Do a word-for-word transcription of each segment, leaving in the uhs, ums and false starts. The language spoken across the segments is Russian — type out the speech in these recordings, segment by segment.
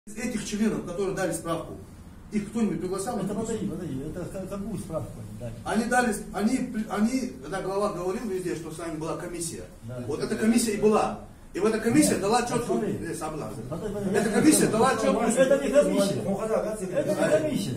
Из этих членов, которые дали справку, их кто-нибудь приглашал? Это подожди, подожди, это какую справку они дали? Они дали, они, они, когда глава говорил везде, что с вами была комиссия, да, вот да, эта комиссия и была. И в этой комиссии Нет, дала четкую... Эта комиссия дала четкую... Это не комиссия. Это не комиссия.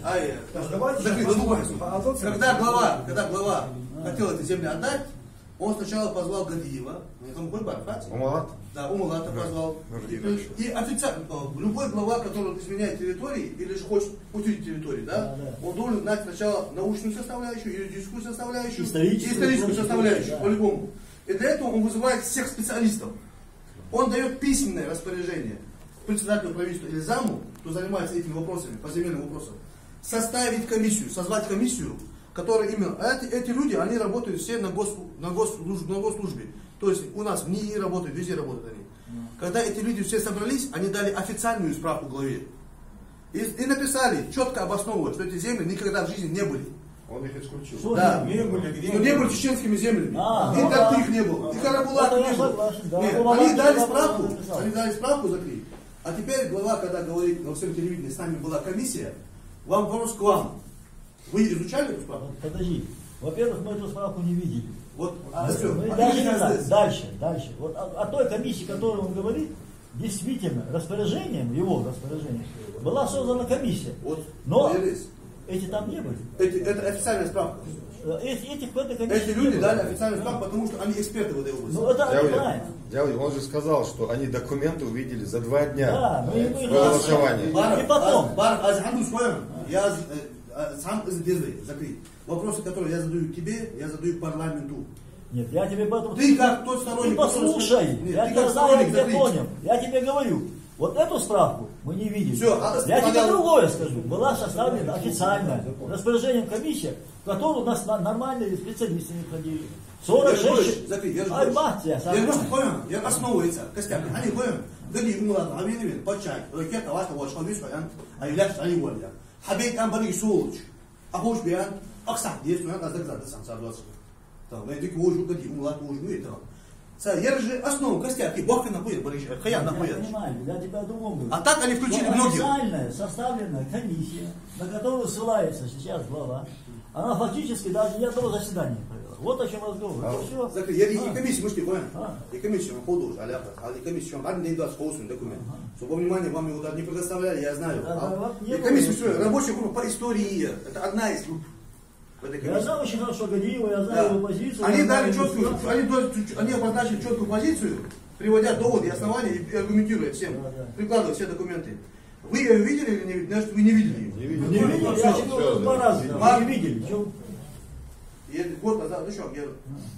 Когда глава, когда глава хотел эти земли отдать, он сначала позвал Гадиева, Умалат? Да, Умалата позвал. И официально, любой глава, который изменяет территории или же хочет пустить территории, да, он должен знать сначала научную составляющую, юридическую составляющую и историческую составляющую, по-любому. И для этого он вызывает всех специалистов. Он дает письменное распоряжение председателю правительства или заму, кто занимается этими вопросами, по земельным вопросам, составить комиссию, созвать комиссию, которая именно... А эти, эти люди, они работают все на, гос, на, госслужбе, на госслужбе. То есть у нас в НИИ работают, везде работают они. Когда эти люди все собрались, они дали официальную справку главе. И, и написали, четко обосновывая, что эти земли никогда в жизни не были. Он их исключил. Что да, не были, что не были чеченскими землями. А, и ну, так да. их не было. И Карабулак да, не было. Да, Нет, да, они да, дали да, справку, да, они дали справку закрыть. А теперь глава, когда говорит на всем телевидении, с нами была комиссия, вам вопрос к вам. Вы изучали эту справку? Подожди. Во-первых, мы эту справку не видели. Вот, А, все. мы А дальше, не так, дальше, дальше. Вот о, о той комиссии, о которой он говорит, действительно, распоряжением, его распоряжением, была создана комиссия. Вот, но появились. эти там не были. Эти, это официальная справка. Эти, этих в этой комиссии Эти люди дали официальную справку, потому что они эксперты в этой области. Ну это неправильно. Дядя, он же сказал, что они документы увидели за два дня Да, мы, мы, до голосования. И потом. Я сам закрыть. Вопросы, которые я задаю тебе, я задаю парламенту. Нет, я тебе поэтому... Ты как тот сторонник... Ты послушай, Нет, я ты тебя как знаю, я сторонник тебя понял. Я тебе говорю, вот эту справку мы не видели. Все, а, я тебе понятно. другое скажу. Была составлена официально распоряжением комиссия, в которую у нас нормальные специалисты не ходили. сорок шесть... Закрыть, я же Ай, мать я, я просто понял, я основывается, костяк. Они понял, гады умылат, а мне не видно, почай. Ракета ваша, вот, что весь вариант, а является они воля. Хабейт там барыги сволочь. А хочешь биан, аксан, есть у нас догзады сам согласен. Там, я дико вожу, гады умылат, вожу, ну и там. Я же основу костяк, и бог напоит, барыги, хаян напоит. Я понимаю, я тебя о другом говорю. А так они включили многие. Официальная составленная комиссия, на которую ссылается сейчас глава, она фактически даже ни одного заседания не провела. Вот о чем разговор. А, все. Закрыть. Я и комиссию, может, не понял. А. И комиссию ходу, а и комиссию, а не даст полный документ. Чтобы внимание вам его даже не предоставляли, я знаю. Да, а, вот и комиссию, все, рабочая группа по истории. Это одна из групп. Я знаю очень хорошо Гадиева, я знаю да. его позицию. Они дали знаю, четкую, они, они обозначили четкую позицию, приводя доводы и основания и аргументируя всем, да, да. прикладывая все документы. Вы ее видели или не видели? Значит, вы не видели ее. Не видели. Не видели, я все, читал все, два да. раза. Два. Не видели. Чем? И год назад, ну что, где?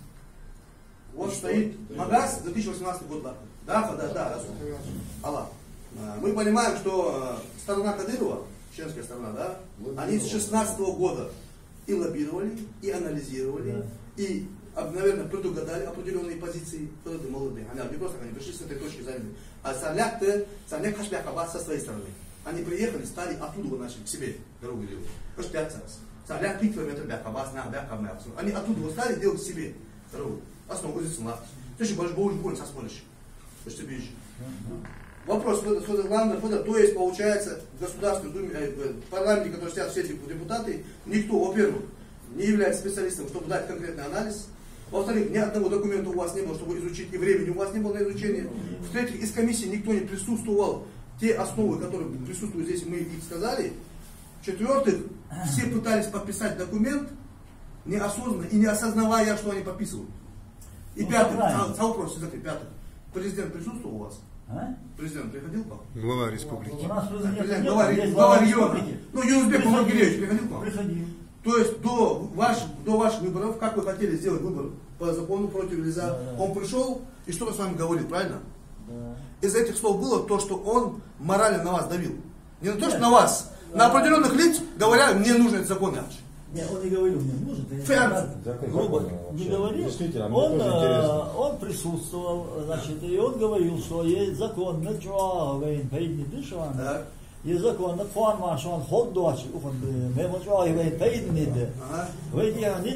Вот стоит Магаз, две тысячи восемнадцатый год. Да, да, да, Аллах. Мы понимаем, что сторона Кадырова, чеченская сторона, да, они с шестнадцатого года и лоббировали, и анализировали, да. И, наверное, предугадали определенные позиции. Кто-то молодые. Они не просто они пришли с этой точки зрения. А Сарляк-то, Сарляк Хашбякаба со своей стороны. Они приехали, стали оттуда начали к себе дорогу делать. Аж пять раз. Сарляк три километра Бякаба, на Бякаба. Они оттуда стали делать к себе дорогу. Основу здесь на. Ты же больше будешь больше сосмотришь. Ты же тебе Вопрос, главное, то есть получается в Государственной Думе, в парламенте, который сидят все депутаты, никто, во-первых, не является специалистом, чтобы дать конкретный анализ. Во-вторых, ни одного документа у вас не было, чтобы изучить, и времени у вас не было на изучение. В-третьих, из комиссии никто не присутствовал. Те основы, которые присутствуют здесь, мы их сказали. В-четвертых, все пытались подписать документ неосознанно и не осознавая, что они подписывают. И ну, пятый, вопрос, пятый. Президент присутствовал у вас? А? Президент приходил к вам? Глава республики. У нас президент, президент нет, глава, есть глава глава региона. республики. Ну, Юнусбек Мамаргелевич приходил к вам? Приходил. То есть до, ваш, до ваших выборов, как вы хотели сделать выбор по закону против или за, да, да. Он пришел и что-то с вами говорил, правильно? Да. Из этих слов было то, что он морально на вас давил. Не на то, Нет. что на вас, да. На определенных лиц, говоря, мне нужен этот закон иначе. Нет, он не говорил, мне нужен. Грубо не говорил. Он, э, он присутствовал, значит, и он говорил, что есть закон, да. Есть закон, форма, что он ход дочь,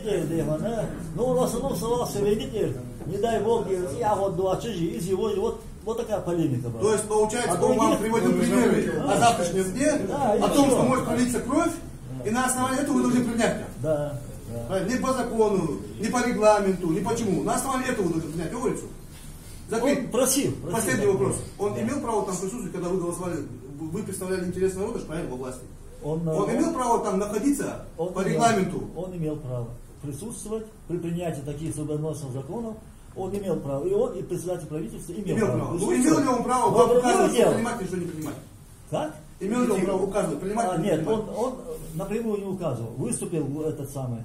ну, в основном ссылался, видите, не дай Бог, я вот дочь, из его, вот, вот такая полемика была. То есть, получается, А он вам других- приводил примеры Да. о завтрашнем дне, Да, и о том, всё. что может пролиться кровь, и на основании этого вы должны принять. Да, да. Правильно? Не по закону, не по регламенту, не почему. На основании этого вы должны принять. Говорится. Закрыть. Он просил. просил Последний так. вопрос. Он Да. имел право там присутствовать, когда вы голосовали, вы представляли интерес народа, правильно, во власти? Он, Он э, имел право там находиться он по имел- регламенту? Он имел право присутствовать при принятии таких судьбоносных законов. Он имел право. И он, и председатель правительства имел, Имел право. право. Ну, присутствовать. имел ли он право Но вам другое указывать, что дело. принимать или что не принимать? Как? Имел ли он право указывать, принимать А, или не нет, принимать? он, он напрямую не указывал. Выступил этот самый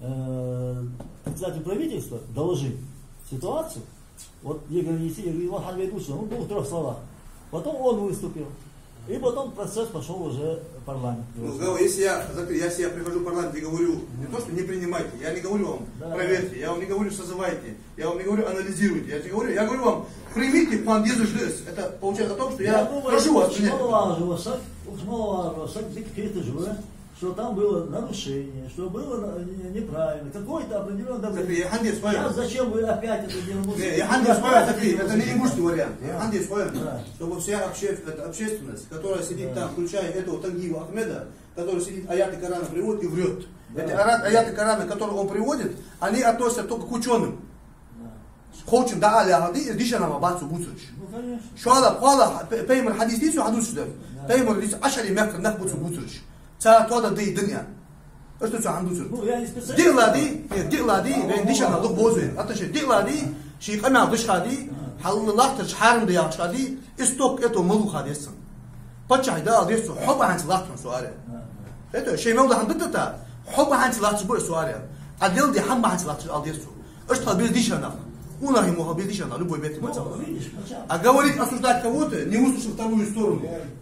э, председатель правительства, доложил ситуацию. Вот Игорь Есеев, Иван Хальвейдович, он был в трех словах. Потом он выступил. И потом процесс пошел уже в парламент. Ну, говорю, если я, закры- если я прихожу в парламент и говорю не то, что не принимайте, я не говорю вам Да. проверьте, я вам не говорю созывайте, я вам не говорю анализируйте, я, не говорю, я говорю вам примите план дезыжлес. Это получается о том, что я, Я думаю, прошу вас принять. Шмаловаживался, Шмаловаживался, что там было нарушение, что было на- не- неправильно, какой-то определенный Закры, давление. я хандес понял. Сейчас зачем вы опять это делаете? Не, я хандес понял, закры, это не имущественный вариант. Я Да. хандес понял, Да. чтобы вся обще- эта общественность, которая сидит Да. там, включая этого Тангиева Ахмеда, который сидит аяты Корана приводит и врет. Да. Эти ара- аяты Корана, которые он приводит, они относятся только к ученым. Да. Хочем да али агади, дишана мабацу буцуч. Ну, конечно. Şu anda kuala peymer hadis değil, şu hadis değil. Peymer hadis aşağı mekke nakbutu buturuş. Ça toda değil dünya. Что что андусу? Ну, я не специалист. Диллади, диллади, ben dişana lık bozuyor. Hatta şey dиллади, şey kana dışkadi, hallılahtır harim de yaşkadi, istok eto mulu hadisin. Paçay da alıyorsun, hubba hanç lahtın suare. Это şey mevda handıtta da, hubba hanç lahtır bu suare. Adil di hamma hanç lahtır alıyorsun. Что без дишана. Уна ему без дишана, любой бет Ну, мацал. видишь, начало. А говорить, осуждать кого-то, не услышав вторую сторону.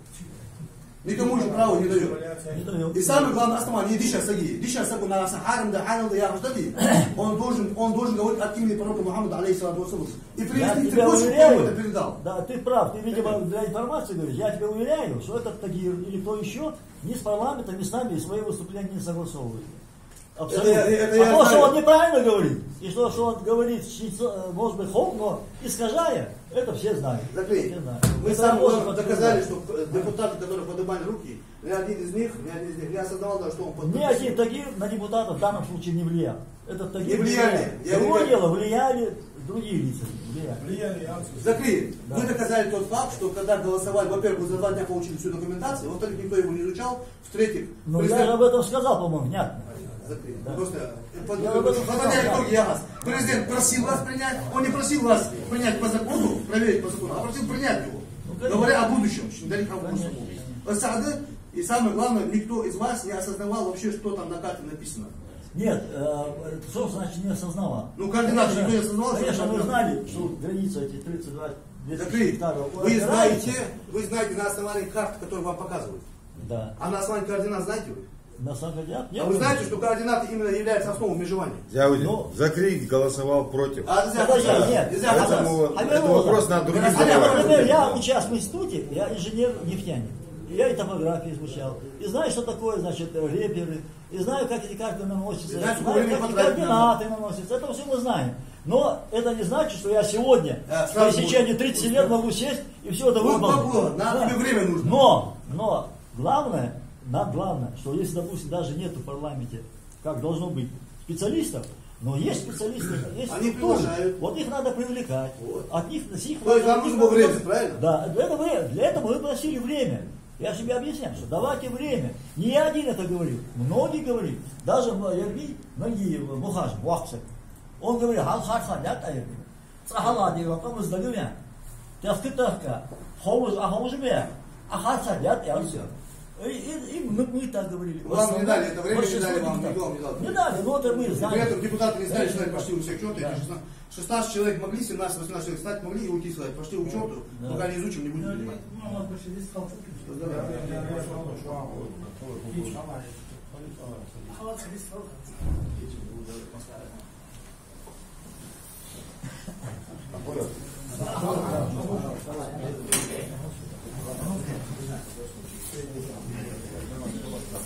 Никому же права не дает. Не дает. И самое главное основание, диша саги, диша сагу на харам да харам да яхждади, он должен, он должен говорить от имени пророка Мухаммада, алейхиссалату вассалам. И Я привести тебя цепочку, уверяю, кому это передал. да, ты прав, ты, видимо, для информации говоришь, я тебя уверяю, что этот Тагир или кто еще ни с парламентом, ни с нами свои выступления не согласовывает. Абсолютно. Это я- это я а то, знаю. что он неправильно говорит, и что, что он говорит, щит- может быть, хом, но искажая, это все знают. Закрыть. Все знают. Мы Это сами можно уже доказали, подтверждать. что депутаты, которые поднимали руки, ни один из них, ни один из них не осознавал, даже, что он Ни подписал. один Тагир на депутатов в данном случае не влиял. Этот Тагир Не влияли. Я Другое уверен. дело, влияли другие лица. Влияли. Закрыли. Да. Вы доказали тот факт, что когда голосовали, во-первых, вы за два дня получили всю документацию, во-вторых, никто его не изучал, в-третьих, Но президент- я же об этом сказал, по-моему, внятно. Закрыли. Да. Просто э, под- Я об этом подводя сказал, итоги, я вас. Президент просил вас принять, он не просил вас принять по закону, проверить по закону, а просил принять его. Ну, конечно. Говоря о будущем, далеко в Конечно, будущем. конечно. Сады, и самое главное, никто из вас не осознавал вообще, что там на карте написано. Нет, э, что значит не осознавал? Ну, координаты никто не осознавал, что Конечно, это мы такое. знали, что граница эти тридцать два тысячи Закрыли. гектаров. Вы опирается. знаете, вы знаете на основании карт, которые вам показывают. Да. А на основании координат знаете вы? На самом деле, А вы знаете, что координаты именно являются основой межевания? Зяудин, Ну. Закрыть голосовал против. А нельзя Подожди, казаться. нет. Нельзя Поэтому казаться. А это вернулся. вопрос на других А я, задавать. Например, я участвую в институте, я инженер-нефтяник. И я и топографию изучал. И знаю, что такое, значит, реперы. И знаю, как эти карты наносятся. И знаете, Знаю, сколько как эти времени потратить координаты наносятся. Это все мы знаем. Но это не значит, что я сегодня, Да, по сразу истечении будет. тридцати лет, могу сесть и все это Вот выполнить. бабло, надо тебе время нужно. Но, но, главное, нам главное, что если, допустим, даже нету в парламенте, как должно быть, специалистов, но есть специалисты, есть Они структуры. приглашают. Вот их надо привлекать. Вот. От них, с них То есть надо- вам нужно от них было надо- время, правильно? Да, для этого, для этого мы просили время. Я себе объясняю, что давайте время. Не я один это говорил, многие говорили. Даже Ерби, многие Мухаж, Вахсак, он говорил, хал хар хар, я тайр. Сахала диyor, kamız da diyor ya. Тяжкотовка, ховуз, а ховуз бе, а хар хар, я тайр. И, и, и мы, мы так говорили. Вам не дали, это время не Большинство дали, вам депутатов. никто вам не дал. Не дали, но это мы При знаем. этом депутаты не стали читать почти у всех счеты. Да. Эти шестнадцать шестнадцать человек могли, семнадцать-восемнадцать человек стать могли и уйти сказать, пошли у черту, Да. пока не изучим, не будем понимать.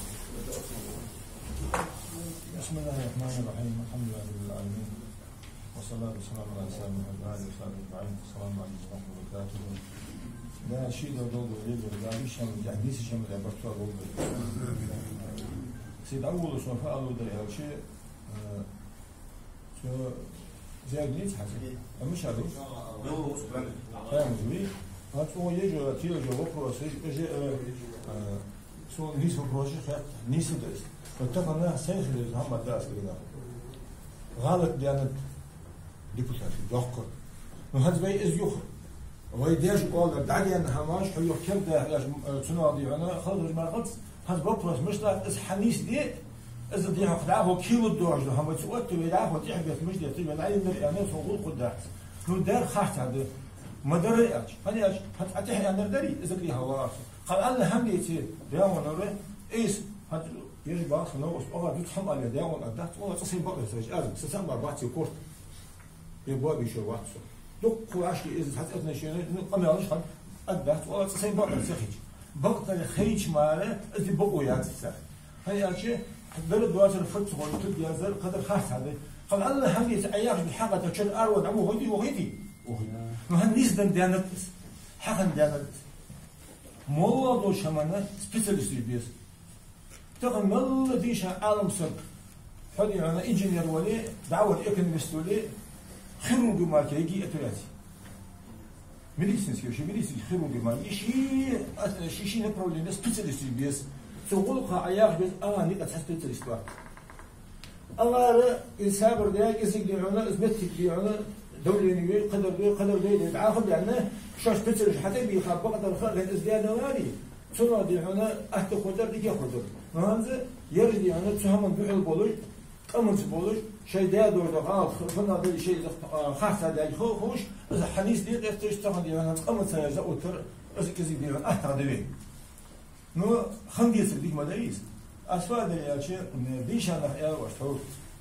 بسم الله الرحمن الرحيم الحمد لله رب العالمين والصلاة والسلام على سيدنا محمد وعلى آله وصحبه أجمعين. السلام عليكم ورحمة الله وبركاته. ده شيء ده ده ده ده ده مش هم جهديس شيء من البرتوع بقول. سيد أول شو فعلوا ده يا شيء شو زي الناس حسي. مش هذا. هو سبحانه. فاهم زوي. هات هو يجي تيجي وقرأ سيد يجي شو نيس وقرأ شيء خير نيس ده. فتقنا سيد هم الدرس كده. غلط ديانة ديبوتاتي يحكر وهذا بي إز يخر ويديش قال دعي أن هماش هو يحكم ده تنادي أنا خرج ما قلت هذا بطرس مش لا إز حنيس دي إز دي هقدعه كيلو الدرج ده هم تسوت ويلعب وتحبس مش ده تبي العين من يعني صغور قدام لو دار خاحت هذا ما دريش هني إيش هتحكي أنا دري إذا كي هوا قال أنا هم يصير ده ونوري إيش هذا يجي بعض خنوس أوه بيتحمل على ده وأنا والله تصير بعض يسوي أزم ستسمع بعض يكورت يبغى بيشوا واتسو دوك كواش إذا حتى أثناء شيء نقمي على شخص أدبت والله تصير بعض يسخيج بقت الخيج ماله إذا بقوا ياتسخ هاي أشي بلد واتر فرت هو تبي يزر قدر خاص هذا قال الله هم يتعيش بالحاجة تشل أروى عمو هدي وهدي وهدي مهندس دم ديانات حقن ديانات موضوع شمانة سبيشاليست بيس تقول مل ديش عالم سك حدي أنا إنجنير ولي دعوة إيكونوميست ولي خيرون جمال كيجي أتلاتي ميديسين سكير شيء ميديسين خيرون جمال شيء شيء شيء نبرولين سبيشاليست بيس تقول قاعية بس آه نيجا سبيشاليست واحد أغار إنسابر ده يزيد ليعنا إثبتك ليعنا دولة نبي قدر بي قدر بي يتعاقب يعني شاش سبيشاليست حتى بيخاف بقدر خارج الإزدياد نواري شنو دي هنا أحد قدر دي قدر مهندس يرجع يعني تهم بيعل بولج أمس بولج شيء ده دور دقات فنا ده شيء خاص ده خوش إذا حديث دي ده تشتغل دي أنا أمس يا أوتر إذا كذي دي أنا أحد ده نو خمدي صديق مدريس أسفل ده يا شيء ديش أنا يا وشهور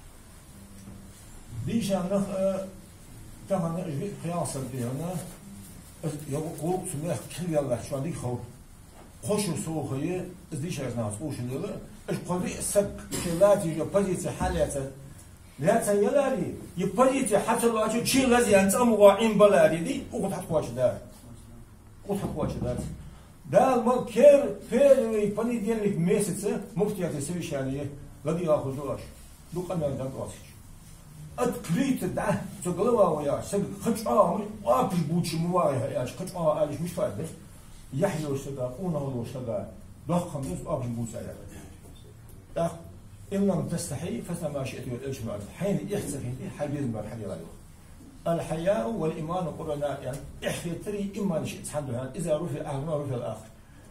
ديش أنا تمام أجي قياس دي أنا يقول سماه كل الله شو عندك خو خوش سوخيه ازديش از ناس خوش نداره اش قضي سك كلاتي يبديت حالته لا تيلاري يبديت حتى لو اجي شي لازم انت مواعين بلادي دي وقت واش دار وقت واش دار دا المال كير فير يبني ديالك ميسيت مفتي تسوي شانيه غادي ياخذوش دو قناه دا واسش اتكريت دا تقلوا ويا سك خطاه وابش بوتش موايا يا خطاه علاش مش فاهم يحيى وشجع قونا وشجع ضخم جزء أبو موسى يا إن لم تستحي فما شئت والإجماع حين يحتفي حبيب ما حد يغيره الحياء والإيمان قرنا يعني إحيي تري إما نشئت حدها إذا رفع أهلنا رفع الآخر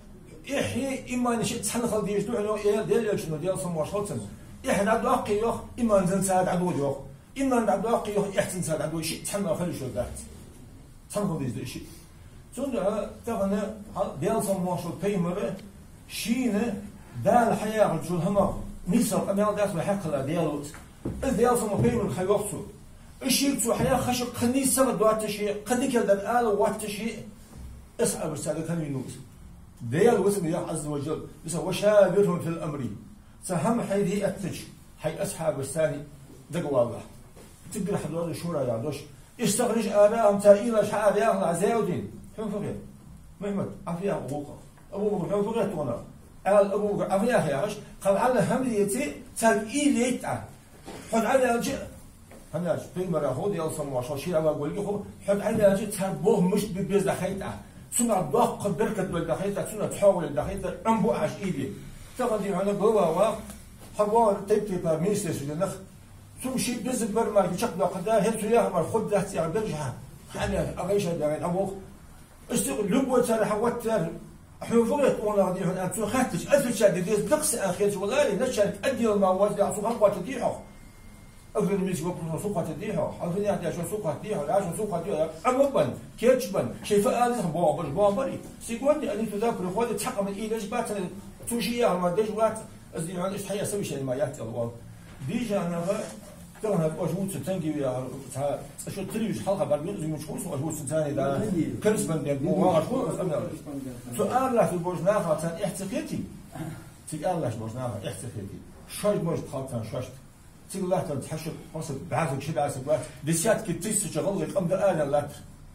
إحيي إما نشئت حنا خل ديش دوحنا إيه ديال شنو ديال صم وشلتن إحنا عبد أقي يخ إما نزل سعد عدو يخ إما عبد أقي يخ إحسن سعد عدو شيء حنا خلي شو ذات حنا خل ديش شيء زوجها تغنى ديال صموش البيمر شينه دال الحياة رجل هما نيسر أميال داس وحقلا ديالوت ديال صمو بيمر خيوقتو الشيء تو حياة خشق خني سبب دوات شيء قد كل دال آل وات شيء اسعى برسالة كان ينوز ديال واسم الله عز وجل بس وشاورهم في الأمر سهم حيدي أتج حي أصحاب الثاني دقوا الله تقدر حضور الشورى يا دوش استخرج آراءهم تأييل شعار يا الله عزاودين شو فقير محمد عفيا أبوك أبوك شو فقير تونا قال أبوك عفيا يا أخي قال على همليتي ترقيل يتع حد على الجي هناش في مرة خود يلصم وشاشير على قولي خو حد على الجي تربوه مش ببيز دخيتع سنة ضاق بركة بالدخيتع سنة تحاول الدخيتع أنبو عش إيدي تقدر هنا جوا و حوار تيب تيب مينستر سجنخ ثم شيء بز برمج شكله قدار هبت يا مر خد ذات يعني برجع يعني أغيش هذا أبوك اشتغل لبوا ترى حوت ترى احنا فقط وانا غادي هنا تو خاتش ألف شاد ديز نقص اخر والله نشان ادي المواد على سوق قوه تديحه افضل من سوق سوق تديحه عارفين يعني شو سوق تديحه لا شو سوق تديحه امبن كيتشبن شايف قال بابا بابا سيقولني اني تذاكر خذ تحقق من ايدج بات توشيه ما ديش وقت ازدي عن ايش حيا سوي شيء ما ياتي الله ديجا انا ترى أجود ستانجي يا تا شو تريش حلقة بعدين زي مش خلص أجود ستاني ده كرس بندق مو واحد خلص أنا سؤال له في البرجناها تان احتقيتي سؤال له في البرجناها احتقيتي شاش مش تخاطر شاش تقول تحشر قصد بعض كذا عسبات دسياتك تيسج غلق قم دقانا لا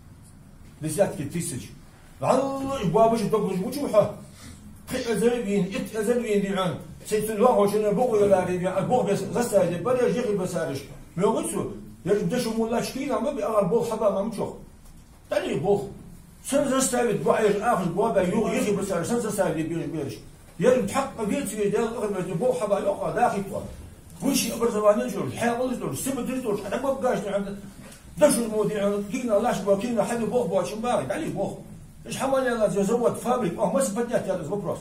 دسياتك تيسج والله بابش دقوش وشوحه خي أزربين إت أزربين ديان سيتلوه وشنا بقول ولا ريبيان بقول بس غسالة بري يجي بسارش ما يقولسوا يجب دشوا ولا شكينا ما بيأغر بول حبا ما مشوخ تاني بول سنة استعبد بعيش آخر بابا يوغ يجي بسارش سنة استعبد بيرش بيرش يجب تحقق بيت في دال أغر بول حبا يوقع داخل طوال وش أبر زمان يجور الحياة يجور سبب يجور أنا ما بقاش عند دشوا المودي كينا لاش باكينا حد بوخ بوش مبارك عليه بوخ إيش حمل الله جزوت فابريك أو ما سبتني أتيار زبروس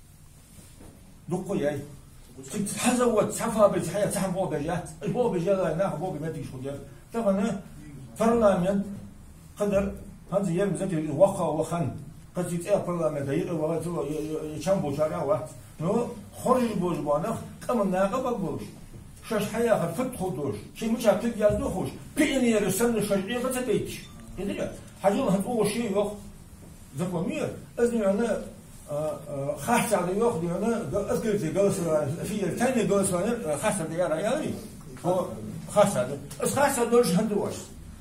دقوا ياي تحزوت سفابريك حياة تحم بو بجات البو بجات ناخ بو بمدي شو جات طبعا فرلامين قدر هذا يوم زكي وقع وخن قد يتأ فرلامين داير وقت يشامبو شارع وقت نو خرج بوج بانخ كم ناقة بقولش شش حياة خد خدوش شيء مش عارف يجازو خوش بيني يرسل شجعي بتبيتش يدري حاجة هتقول شيء يخ ذكر مير أزني أنا خاصة على يخ دي أنا أذكر في جلس في الثاني جلس أنا خاصة دي أنا يعني هو خاصة بس خاصة دولش هندوش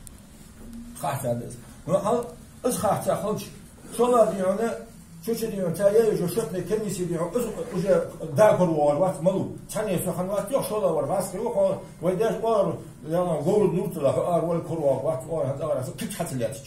خاصة ده وهل إز خاصة خلش شو دي أنا شو شو دي أنا تايا جو شفنا كنيسة دي أنا إز وجا داكر واروات ملو ثانية سخن وات يخ شو لا وارباس كيو ويداش وار يعني غول نوت لا أر ولا كروات وات وار هذا أرا كيف حتلاتش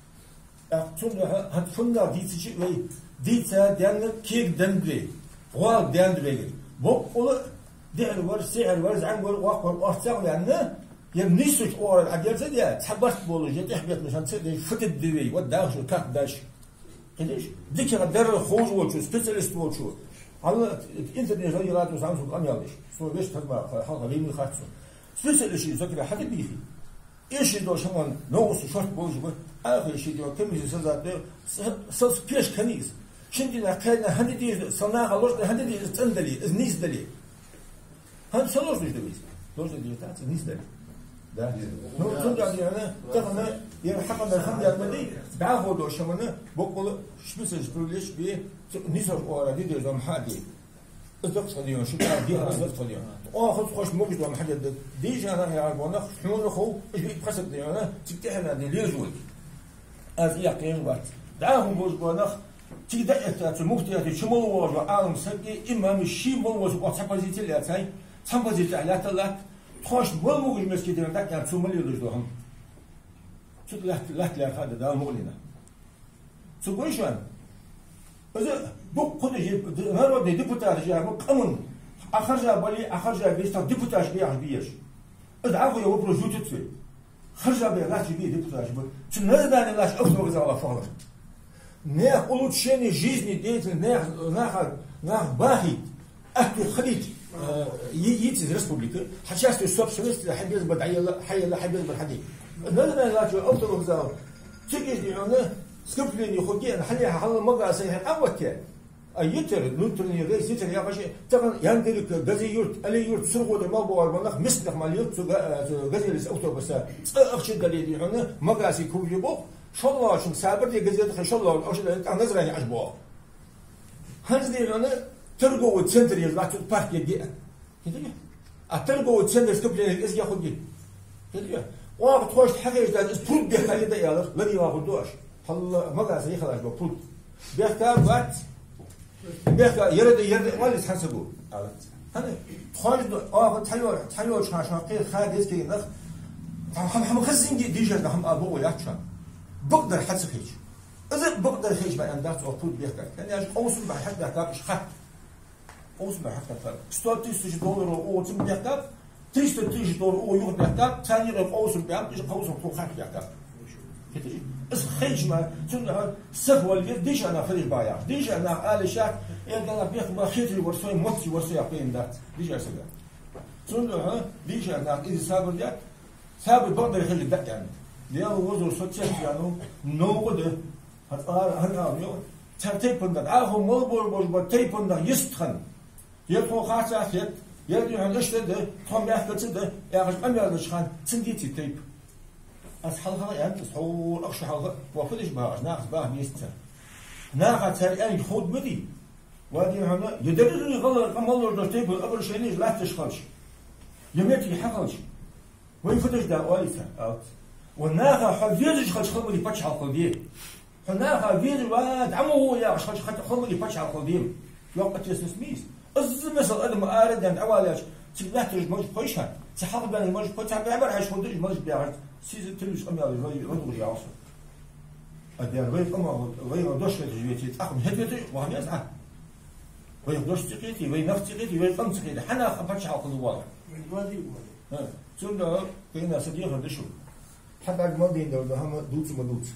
تون هتفنا ديتش وي ديتا دان كيك دندري غال دندري بوك ولا دعر ور سعر ور زعم ور واق ور أرتاع لأنه يمنيسك أور العديل زديا تحبست بولوجيا تحبيت مشان تصير فتت دوي وداش وكات داش كديش ديك غدر خوز وشو سبيشاليست وشو على الإنترنت غيرات وسامسونج أنيالش سو بيش تبع حلقة ليمي خاطسو سبيشاليست ذكر حتى بيفي إيش يدور شمان نوصل شرط بوجبه آخر شيء يدور كم يصير ذاته سلس بيش كنيس شندنا كنا هندي صناعة لوش هندي تندلي النيس دلي هم سلوش ليش دليس لوش دلي تاعت النيس دلي ده نو ترجع لي أنا تفهم يعني حقا من الخمد المدي بعه دور شمانه بقول شبيسج بروليش بيه نيسر أورا دي ده زم حادي أصدق صديقنا شو كان دي أصدق صديقنا آه خد خوش موجود وما حد ديج أنا يعرفونه شلون خو إيش بيقصد دي أنا تكتحنا دي ليزول أز يقين وقت دعهم بوز بنخ تيجي تأتي مفتيات شمال وجه عالم سبكي إما مشي مال وجه وتحبزيت اللي أتاي تحبزيت على تلات خوش بول موجود مسكين ده كان ثم اللي يرجعهم شو لا لا لا هذا ده مغلينا شو قيشان إذا بق كل شيء هذا ده ديبوتاج يا بق أمن آخر جا بالي آخر جا بيست ديبوتاج بيعه بيش إذا عفوا يو بروجوت تفي خرجا بيا لاش بيه ديبوتاج بق شو نزدان لاش أفضل غزا على فعل ناخ улучшение жизни деятельности ناخ ناخ ناخ باهي أهل خليج يجي из республики حشاست собственность حبيز بدعية حي لا حبيز بالحديد نزدان لاش أفضل غزا تيجي يعني سكبلين يخوجين حليها حل مقا سيها أوكي أيتر نوترني غير يتر يا باشا طبعا يندلك غزي يورت علي يورت سرقوا الموضوع والبنخ مثل ما يورت غزي لس أوتو بس أخشى قليل يعني مقا سيكون يبوق شو الله شو سابر دي غزي دخل شو الله أخشى أنا نزرع عجبوه هذا دي يعني ترجو وتسنتر يزبط بارك يجي كده أترجو وتسنتر سكبلين إيش ياخد كده وقت خوش حاجة ده اسبرود بيخلي ده يالر لا ياخدوش هلا مقا سي خلاص بقول بيحتاج وقت بيحتاج يرد يرد ولا يحسبوا هذا خوش اه تحيو تحيو شاشاقي خادس كي نخ هم هم خزين دي ديجا هم ابو ياتشا بقدر حسب هيك اذا بقدر هيك بقى اندات او بول بيحتاج يعني اش اوصل بقى حد بيحتاج خط اوصل بقى حتى ستة آلاف دولار او تم بيحتاج ثلاثة آلاف دولار او يوم بيحتاج ثاني رقم اوصل بقى ايش اوصل تو خط بيحتاج اس خيج ما تقول سفوة اللي ديش أنا خرج بايع ديش أنا قال شاك يعني أنا بيخ ما خيتي ورسوي موتي ورسوي أقين دات ديش أسمع تقول له ها ديش أنا إذا سافر جات سافر بقدر يخلي دك يعني ليه وزر سوتشيك يعني نوقده هتقار هنقار يو ترتيب بندر آخر ملبور بوج بترتيب بندر يستخن يبغى خاصة أخير يرجع عن إيش ده هم يحكي كده يا أخي أنا هذا شخان تنجيتي تيب أصحابها يعني تصحون أخشها وفلش بها ناقص بها ميستر ناقص هالأن خود بدي وادي هنا يدرسني غلط كم الله درتيب أول شيء لا تشخلش يمتي حقلش وين فتش دا وايسا اوت والناخا حجيز خش خمري باتش على القلبي الناخا جيز واد عمو يا خش خمري باتش على القلبي وقت يسميس از مثل ادم ارد عند اوالاش تبعت الموج بوشها تحقق بين الموج بوش تعبر عايش خدش الموج بيعرف سيز تلوش امي على الري رضو يا عصر ادير غير اما غير دوش تجويتي تاخذ هديتي وهم يزعل غير دوش تقيتي غير نفس تقيتي غير قمت تقيتي حنا باتش على القلبي واضح وادي ها ثم كاين صديق دشو حتى بعد ما دين دو هم دوت ما دوت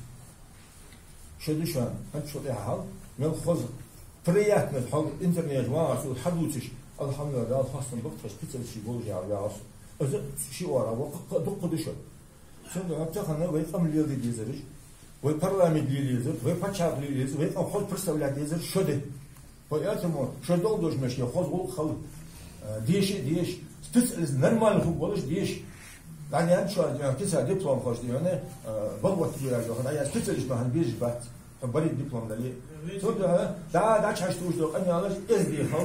شو دشان هاد شو تاع حال من خذ فريات من حول الانترنت واسو حدوتش الحمد لله خاصة بقطش بيتر شي بولجي على راسه از شي ورا وق دق دشو ثم ابتخنا ويقام لي ديزرج ويبرلامي لي ليزر ويباتشاب لي ليزر ويقام خذ برسا ولا ديزر شو ده поэтому شو دول دوش ماشي خذ خذ ديش ديش تسأل نورمال هو ولاش ديش يعني أنت شو يعني تسأل دبلوم خوش دي أنا بقوة كبيرة جو أنا يعني تسألش ما هنبيج بات بريد دبلوم دليل تقول ده ده شو هشتوش ده أنا علاش إز دي خال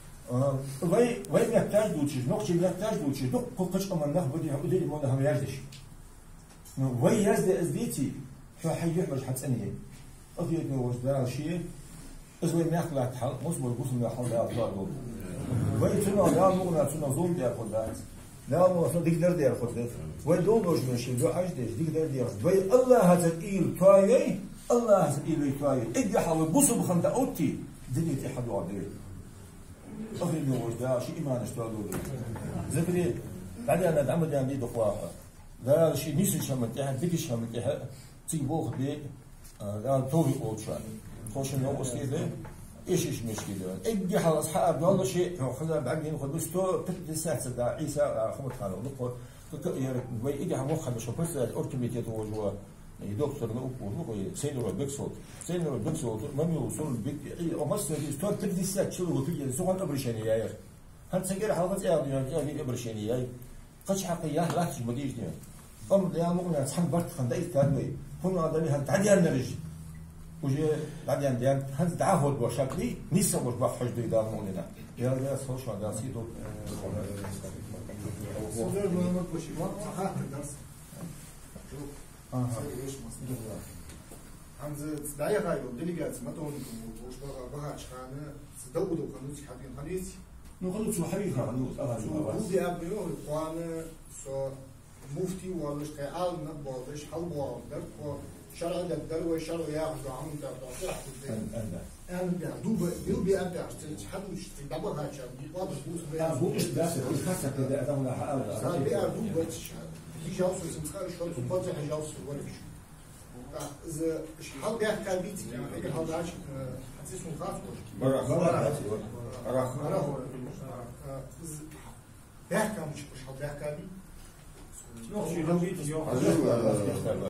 وين وين يحتاج دوتشي نقطة يحتاج دوتشي دق قش كمان نخ بدي بدي ما نهم يجدش وين يزد إز ديتي شو حيجي مش حتسأني أخي إنه ده شيء إذا وين يخلع حال مصبر بوسم يا حال ده أطلع دول وين تنا لا مغنى تنا زوم ديال خدات لا مغنى ديك دار ديال خدات وين دول دوش ماشي دو عاش ديش ديك دار ديال وين الله هذا إيل تواي الله هذا إيل تواي إدي حاول بوسم خمسة أوتي دنيا تحد وعدي أخي نوش ده شيء إيمان اشتغلوا له زبري بعدين أنا دعم دعم دي دخواها لا شيء نيسي شمتها ديكش شمتها تيجي بي لا توي أوتشان خوش نوع وسيلة إيش إيش مشكلة إدي حال أصحاب والله شيء خذنا بعدين خذ بس تو تبدي ساعة دا عيسى خمس خانة ونقول يعني وي إدي حال مخ مش بس أورتوميتيا توجوا دكتور نقول نقول سينور بيكسول سينور بيكسول ما يوصل بيك أو مثلا تو تبدي ساعة شو هو تيجي سوون أبرشيني يا أخي هل تسجل حلقة يعني يعني أبرشيني يا قش حقيقة لا تجمديش ده قم يا مؤمن صحن برت خندق تانوي هنا هذا اللي هتعدي النرج وجي بعدين ديان هذا تعهد بشكلي نيسا مش بحج بيدا مولنا يا يا صوش هذا سيدو سيدو ما مش ما صحة الدرس اه عند دايا غايو ديليجات ما تون وش بقى بقى شخانة صدقوا دو كانوا حابين خليس نقول شو حقيقة خلوص هو دي أبنيو قوانا سو مفتي ولا شقال نبض إيش حلو وعندك شرع الدر وشرع ياخذ عم تعطي أنا بيع دوب دوب بيع عشان حد مش في دبر هاي شاب واضح بوس بيع بوس بس الخاصة كده أتمنى حقل صار بيع دوب بس في جاوس اسمه خارج شو سبوت زي جاوس ولا فيش إذا حد بيع كابيتي يعني هيك هذا عاش حسيت إنه خاف برا برا برا برا بيع كم مش مش حد بيع كابي شو